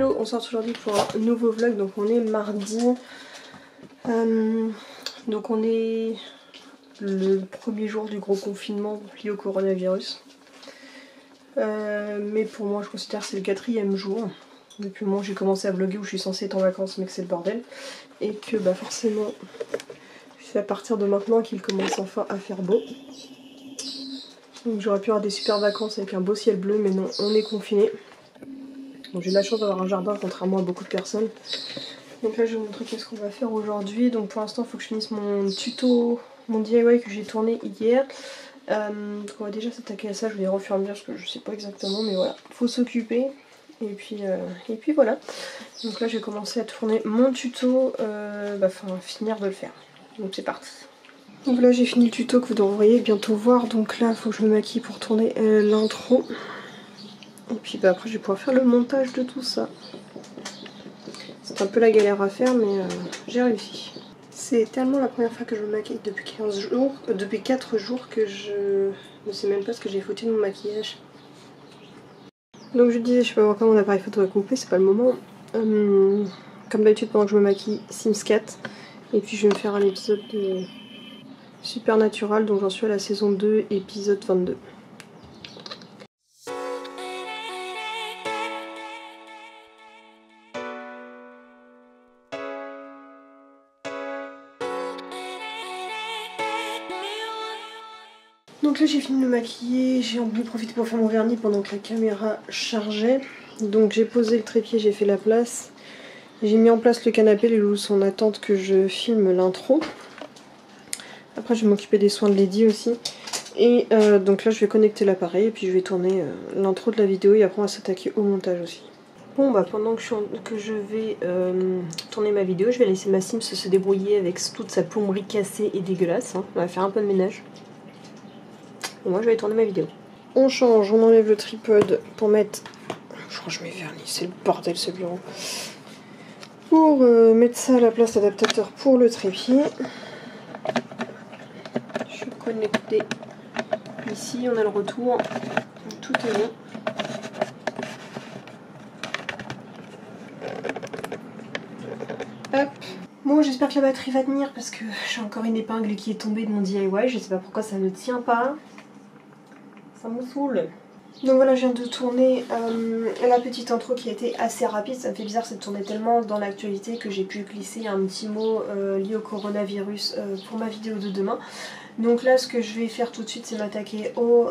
Hello, on sort aujourd'hui pour un nouveau vlog, donc on est mardi. Donc on est le premier jour du gros confinement lié au coronavirus. Mais pour moi je considère que c'est le 4e jour. Depuis le moment où j'ai commencé à vlogger où je suis censée être en vacances mais que c'est le bordel. Et que bah forcément c'est à partir de maintenant qu'il commence enfin à faire beau. Donc j'aurais pu avoir des super vacances avec un beau ciel bleu, mais non, on est confiné. J'ai de la chance d'avoir un jardin contrairement à beaucoup de personnes. Donc là je vais vous montrer qu'est-ce qu'on va faire aujourd'hui. Donc pour l'instant il faut que je finisse mon tuto, mon DIY que j'ai tourné hier. Donc on va déjà s'attaquer à ça, je vais les refaire à mesure parce que je sais pas exactement, mais voilà, faut s'occuper. Et puis voilà. Donc là j'ai commencé à tourner mon tuto, finir de le faire. Donc c'est parti. Donc là j'ai fini le tuto que vous devriez bientôt voir. Donc là il faut que je me maquille pour tourner l'intro. Et puis après je vais pouvoir faire le montage de tout ça. C'est un peu la galère à faire mais j'ai réussi. C'est tellement la première fois que je me maquille depuis 15 jours, depuis 4 jours que je ne sais même pas ce que j'ai foutu de mon maquillage. Donc je disais je sais pas encore mon appareil photo est coupé, c'est pas le moment. Comme d'habitude pendant que je me maquille, Sims 4. Et puis je vais me faire un épisode de Supernatural, donc j'en suis à la saison 2, épisode 22. Donc là j'ai fini de me maquiller, j'ai en plus profité pour faire mon vernis pendant que la caméra chargeait. Donc j'ai posé le trépied, j'ai fait la place. J'ai mis en place le canapé, les loulous sont en attente que je filme l'intro. Après je vais m'occuper des soins de Lady aussi. Et donc là je vais connecter l'appareil et puis je vais tourner l'intro de la vidéo et après on va s'attaquer au montage aussi. Bon bah pendant que je vais tourner ma vidéo, je vais laisser ma Sims se débrouiller avec toute sa plomberie cassée et dégueulasse. Hein. On va faire un peu de ménage. Et moi je vais tourner ma vidéo. On change, on enlève le tripod pour mettre... Je range mes vernis, c'est le bordel ce bureau. Pour mettre ça à la place adaptateur pour le trépied. Je suis connectée. Ici on a le retour. Tout est bon. Hop. Bon j'espère que la batterie va tenir parce que j'ai encore une épingle qui est tombée de mon DIY. Je sais pas pourquoi ça ne tient pas. Ça me saoule. Donc voilà, je viens de tourner la petite intro qui a été assez rapide. Ça me fait bizarre, c'est de tourner tellement dans l'actualité que j'ai pu glisser un petit mot lié au coronavirus pour ma vidéo de demain. Donc là, ce que je vais faire tout de suite, c'est m'attaquer aux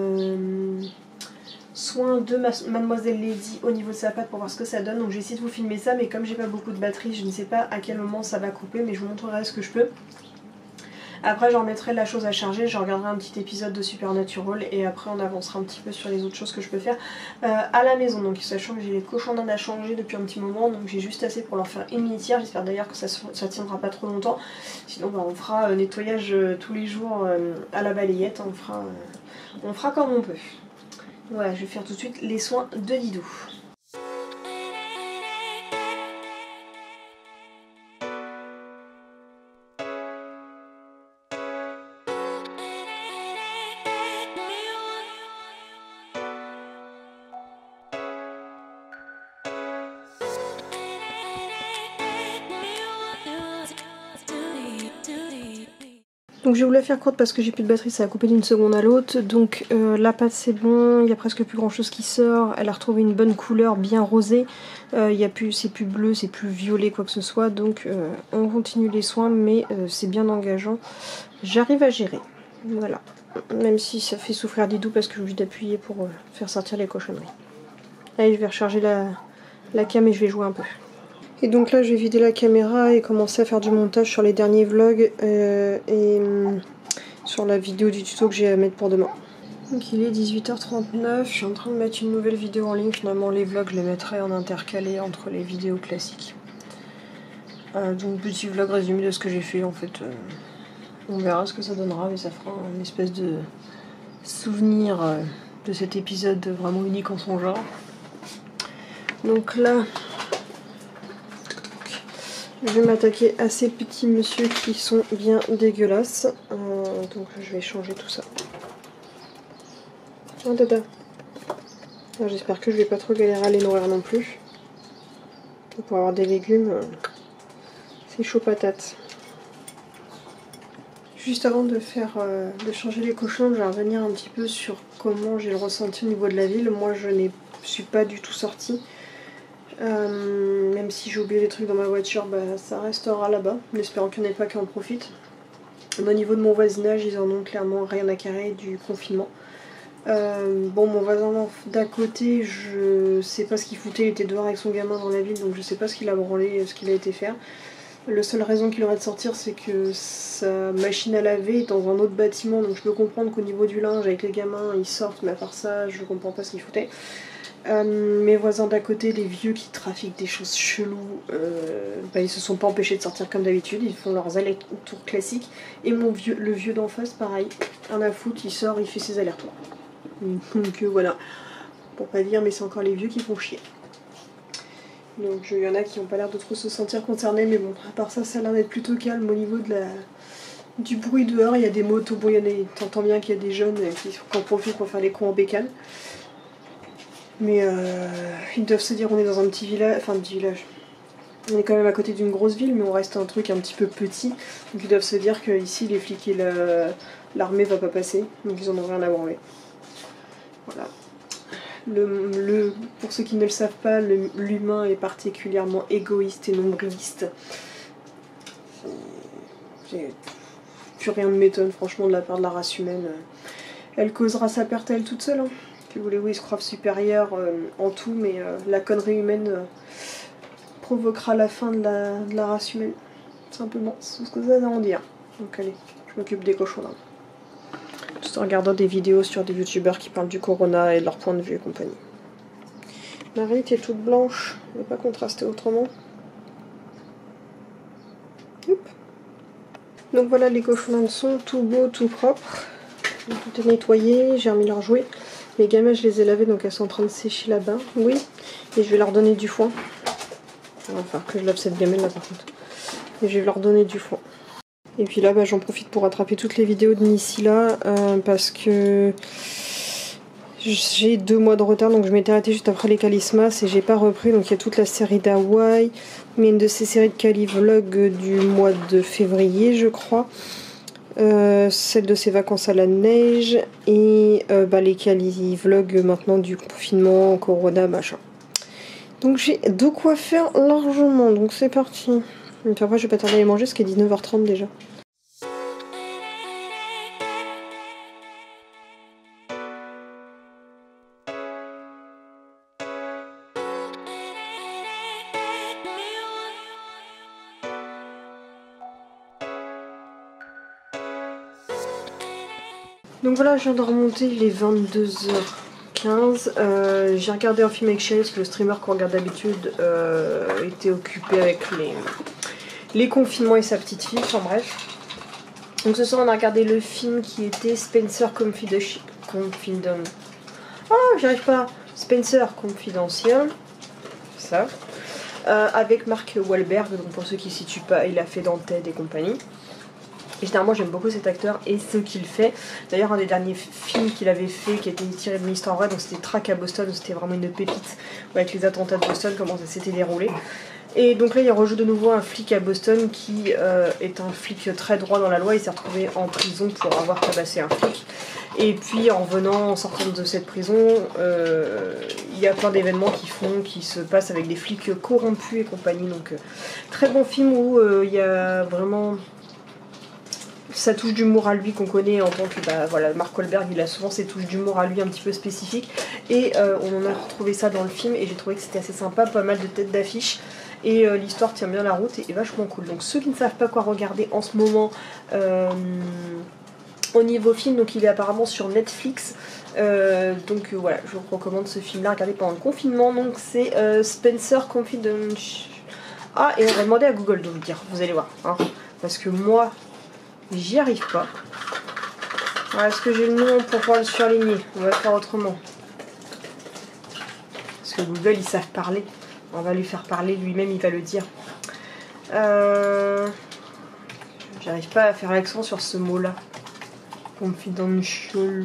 soins de Mademoiselle Lady au niveau de sa patte pour voir ce que ça donne. Donc j'ai essayé de vous filmer ça, mais comme j'ai pas beaucoup de batterie, je ne sais pas à quel moment ça va couper, mais je vous montrerai ce que je peux. Après je remettrai la chose à charger, je regarderai un petit épisode de Supernatural et après on avancera un petit peu sur les autres choses que je peux faire à la maison. Donc sachant que j'ai les cochons d'Inde à changer depuis un petit moment, donc j'ai juste assez pour leur faire une litière. J'espère d'ailleurs que ça tiendra pas trop longtemps. Sinon bah, on fera nettoyage tous les jours à la balayette, on fera comme on peut. Voilà, je vais faire tout de suite les soins de Didou. Donc je voulais la faire courte parce que j'ai plus de batterie, ça a coupé d'une seconde à l'autre. Donc la pâte c'est bon, il n'y a presque plus grand chose qui sort. Elle a retrouvé une bonne couleur bien rosée. C'est plus bleu, c'est plus violet quoi que ce soit. Donc on continue les soins mais c'est bien engageant. J'arrive à gérer. Voilà. Même si ça fait souffrir Didou parce que j'ai obligé d'appuyer pour faire sortir les cochonneries. Allez, je vais recharger la cam et je vais jouer un peu. Et donc là je vais vider la caméra et commencer à faire du montage sur les derniers vlogs et sur la vidéo du tuto que j'ai à mettre pour demain. Donc il est 18h39, je suis en train de mettre une nouvelle vidéo en ligne. Finalement les vlogs je les mettrai en intercalé entre les vidéos classiques. Donc petit vlog résumé de ce que j'ai fait en fait. On verra ce que ça donnera mais ça fera une espèce de souvenir de cet épisode vraiment unique en son genre. Donc là... je vais m'attaquer à ces petits messieurs qui sont bien dégueulasses. Donc je vais changer tout ça. Oh dada. J'espère que je vais pas trop galérer à les nourrir non plus. Pour avoir des légumes, c'est chaud patate. Juste avant de changer les cochons, je vais revenir un petit peu sur comment j'ai le ressenti au niveau de la ville. Moi, je ne suis pas du tout sortie. Même si j'ai oublié des trucs dans ma voiture, bah, ça restera là-bas, en espérant qu'il n'y en ait pas qui en profitent. Au niveau de mon voisinage, ils en ont clairement rien à carrer du confinement. Bon, mon voisin d'à côté, je sais pas ce qu'il foutait, il était dehors avec son gamin dans la ville, donc je sais pas ce qu'il a branlé, ce qu'il a été faire. La seule raison qu'il aurait de sortir, c'est que sa machine à laver est dans un autre bâtiment, donc je peux comprendre qu'au niveau du linge, avec les gamins, ils sortent, mais à part ça, je comprends pas ce qu'il foutait. Mes voisins d'à côté, les vieux qui trafiquent des choses cheloues, bah, ils se sont pas empêchés de sortir comme d'habitude, ils font leurs allers-retours classiques. Et le vieux d'en face, pareil, un à foutre, il sort, il fait ses allers-retours. Donc voilà, pour pas dire, mais c'est encore les vieux qui font chier. Donc il y en a qui n'ont pas l'air de trop se sentir concernés, mais bon, à part ça, ça a l'air d'être plutôt calme au niveau de du bruit dehors. Il y a des motos, bon, t'entends bien qu'il y a des jeunes qui en profitent pour faire les cons en bécane. Mais ils doivent se dire, on est dans un petit village, enfin un petit village. On est quand même à côté d'une grosse ville, mais on reste un truc un petit peu petit. Donc ils doivent se dire qu'ici, les flics et l'armée va pas passer, donc ils en ont rien à branler. Voilà. Pour ceux qui ne le savent pas, l'humain est particulièrement égoïste et nombriliste. Plus rien ne m'étonne franchement de la part de la race humaine. Elle causera sa perte à elle toute seule. Hein. Que voulez-vous, ils se croient supérieurs en tout, mais la connerie humaine provoquera la fin de la race humaine. Simplement, c'est ce que ça a à en dire. Donc allez, je m'occupe des cochons là. Tout en regardant des vidéos sur des youtubeurs qui parlent du corona et de leur point de vue et compagnie. Marie, t'es toute blanche, je ne vais pas contraster autrement. Hop. Donc voilà, les cochons sont tout beaux, tout propres. Tout est nettoyé, j'ai remis leurs jouets. Les gamelles, je les ai lavées, donc elles sont en train de sécher là-bas. Oui, et je vais leur donner du foin. Il va falloir que je lave cette gamelle là par contre. Et je vais leur donner du foin. Et puis là, bah, j'en profite pour rattraper toutes les vidéos de Nisila parce que j'ai 2 mois de retard, donc je m'étais arrêtée juste après les Calismas et j'ai pas repris. Donc il y a toute la série d'Hawaï, mais une de ces séries de Cali Vlog du mois de février, je crois. Celle de ses vacances à la neige et les Cali Vlog maintenant du confinement, Corona, machin. Donc j'ai de quoi faire largement, donc c'est parti. Et puis après je vais pas tarder à les manger parce qu'il est 19h30 déjà. Donc voilà, je viens de remonter, il est 22h15. J'ai regardé un film avec Chérie parce que le streamer qu'on regarde d'habitude était occupé avec les confinements et sa petite fille, enfin bref. Donc ce soir on a regardé le film qui était Spencer Confidential. Ah, j'y arrive pas. Spencer Confidential. Ça. Avec Mark Wahlberg, donc pour ceux qui ne situent pas, il a fait dans Ted et compagnie. Et généralement j'aime beaucoup cet acteur et ce qu'il fait. D'ailleurs un des derniers films qu'il avait fait qui était tiré de l'histoire vraie, donc c'était Track à Boston, c'était vraiment une pépite avec les attentats de Boston, comment ça s'était déroulé. Et donc là il rejoue de nouveau un flic à Boston qui est un flic très droit dans la loi. Il s'est retrouvé en prison pour avoir tabassé un flic. Et puis en sortant de cette prison, il y a plein d'événements qui se passent avec des flics corrompus et compagnie. Donc très bon film où il y a vraiment sa touche d'humour à lui qu'on connaît en tant que voilà, Mark Wahlberg, il a souvent ses touches d'humour à lui un petit peu spécifiques et on en a retrouvé ça dans le film et j'ai trouvé que c'était assez sympa, pas mal de têtes d'affiche et l'histoire tient bien la route et est vachement cool. Donc ceux qui ne savent pas quoi regarder en ce moment au niveau film, donc il est apparemment sur Netflix, donc voilà, je vous recommande ce film là, regardez pendant le confinement. Donc c'est Spencer Confidential. Ah, et on va demander à Google de vous dire, vous allez voir hein, parce que moi j'y arrive pas. Alors, est-ce que j'ai le nom pour pouvoir le surligner? On va faire autrement. Parce que Google, ils savent parler. On va lui faire parler, lui-même, il va le dire. J'arrive pas à faire l'accent sur ce mot-là. Confidential.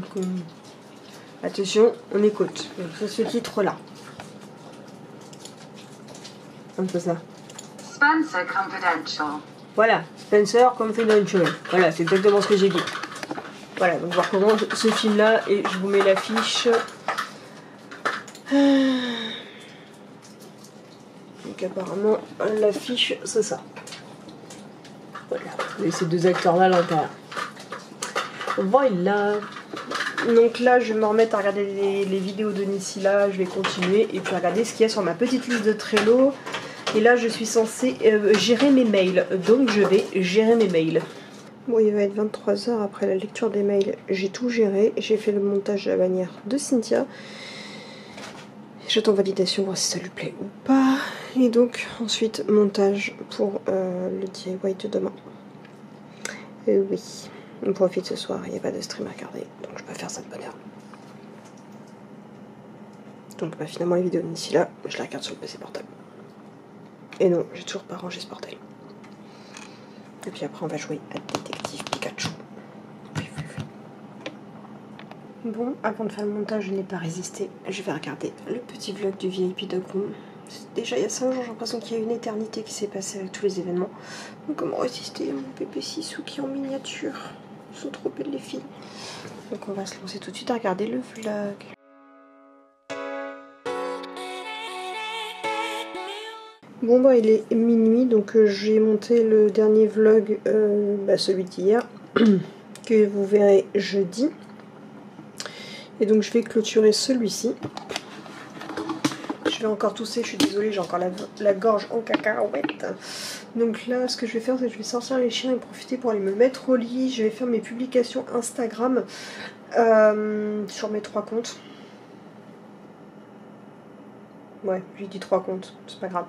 Attention, on écoute. C'est ce titre-là. un peu ça. Spencer Confidential. Voilà, Spencer Confidential. Voilà, c'est exactement ce que j'ai dit. Voilà, donc voir comment ce film-là, et je vous mets l'affiche. Donc apparemment, l'affiche, c'est ça. Voilà, et ces deux acteurs-là à l'intérieur. Voilà. Donc là, je vais me remettre à regarder les vidéos de Nisila, je vais continuer, et puis regarder ce qu'il y a sur ma petite liste de Trello. Et là, je suis censée gérer mes mails, donc je vais gérer mes mails. Bon, il va être 23 h après la lecture des mails. J'ai tout géré. J'ai fait le montage de la bannière de Cynthia. J'attends validation, voir si ça lui plaît ou pas. Et donc, ensuite, montage pour le DIY de demain. Oui, on profite ce soir. Il n'y a pas de stream à regarder. Donc, je peux faire ça de bonne heure. Donc, finalement, les vidéos d'ici là, je la regarde sur le PC portable. Et non, j'ai toujours pas rangé ce bordel. Et puis après, on va jouer à Détective Pikachu. Bon, avant de faire le montage, je n'ai pas résisté. Je vais regarder le petit vlog du VIP Dog Room. Déjà, il y a 5 jours, j'ai l'impression qu'il y a une éternité qui s'est passée avec tous les événements. Donc, comment résister à mon bébé Sissou qui est en miniature. Ils sont trop belles les filles. Donc, on va se lancer tout de suite à regarder le vlog. Bon bah il est minuit, donc j'ai monté le dernier vlog, celui d'hier, que vous verrez jeudi. Et donc je vais clôturer celui-ci. Je vais encore tousser, je suis désolée, j'ai encore la gorge en cacahuète. Donc là, ce que je vais faire, c'est que je vais sortir les chiens et profiter pour aller me mettre au lit. Je vais faire mes publications Instagram sur mes 3 comptes. Ouais, j'ai dit 3 comptes, c'est pas grave.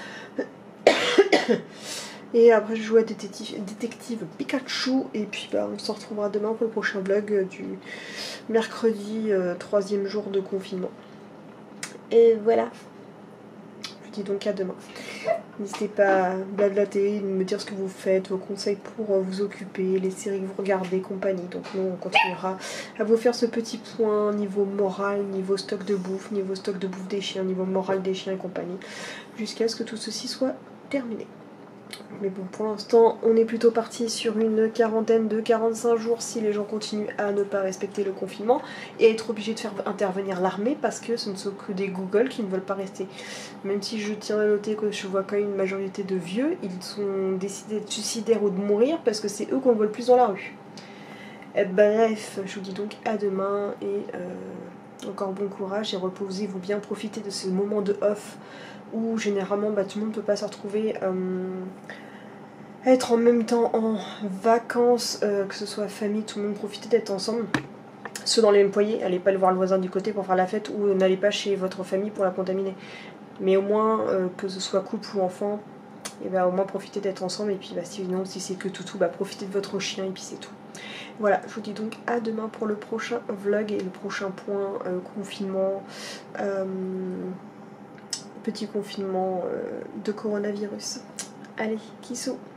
Et après je joue à détective Pikachu. Et puis on se retrouvera demain pour le prochain vlog du mercredi 3e jour de confinement. Et voilà. Je vous dis donc à demain. N'hésitez pas à blablater, me dire ce que vous faites, vos conseils pour vous occuper, les séries que vous regardez, compagnie. Donc nous on continuera à vous faire ce petit point niveau moral, niveau stock de bouffe des chiens, niveau moral des chiens et compagnie, jusqu'à ce que tout ceci soit terminé. Mais bon, pour l'instant, on est plutôt parti sur une quarantaine de 45 jours si les gens continuent à ne pas respecter le confinement et être obligés de faire intervenir l'armée parce que ce ne sont que des Google qui ne veulent pas rester. Même si je tiens à noter que je vois quand même une majorité de vieux, ils sont décidés de suicidaires ou de mourir parce que c'est eux qu'on voit le plus dans la rue. Bref, je vous dis donc à demain et encore bon courage et reposez-vous bien, profitez de ce moment de off où généralement tout le monde ne peut pas se retrouver, être en même temps en vacances, que ce soit famille, tout le monde profitez d'être ensemble. Ceux dans les mêmes foyers, allez pas le voir le voisin du côté pour faire la fête ou n'allez pas chez votre famille pour la contaminer. Mais au moins, que ce soit couple ou enfant, et au moins profitez d'être ensemble et puis sinon si c'est que toutou, profitez de votre chien et puis c'est tout. Voilà, je vous dis donc à demain pour le prochain vlog et le prochain point confinement. Petit confinement de coronavirus. Allez, kissou.